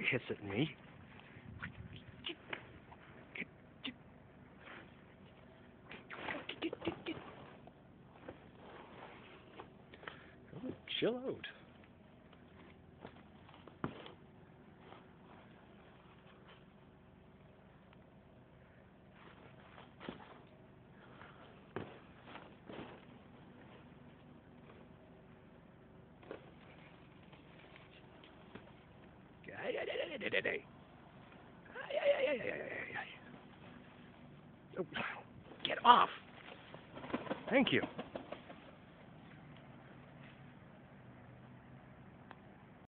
hiss at me. Oh, chill out. Oh, get off! Thank you.